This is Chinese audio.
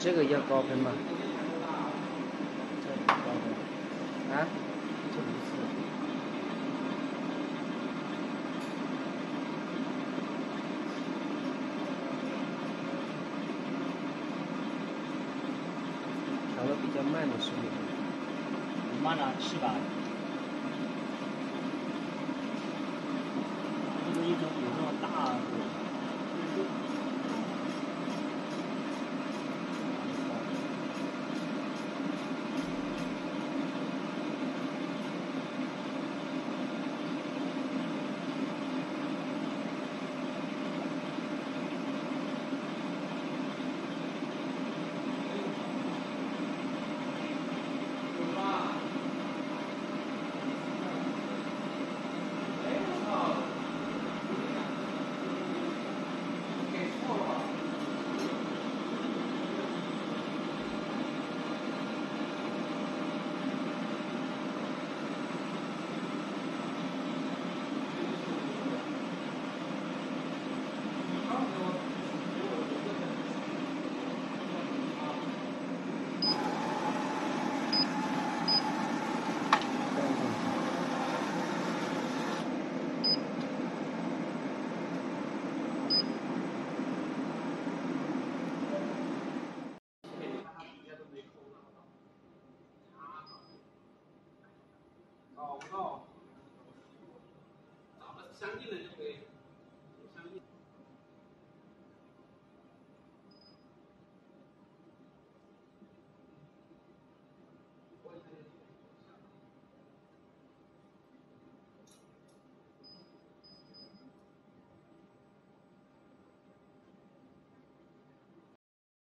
这个要高喷吗？ 这不高分啊？ 这不是。 调的比较慢的是不是？ 你慢了700。这个有这么大的。 哦，找个相近的就可以。相近。我以前